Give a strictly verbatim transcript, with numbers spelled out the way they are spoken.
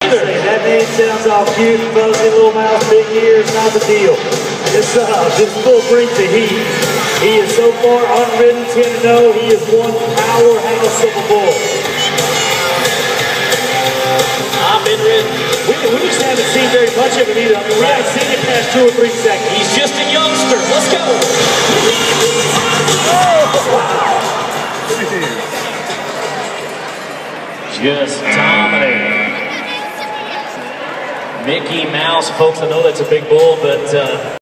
either. That name sounds all cute, fuzzy, little mouth, big ears, not the deal. This, uh, this bull brings the heat. He is so far unridden, ten and oh. He is one powerhouse of a bull. I've been ridden. We, we just haven't seen very much of him either. I mean, we haven't seen him past two or three seconds. He's just a youngster. Let's go. Just dominating. Mickey Mouse, folks, I know that's a big bull, but uh,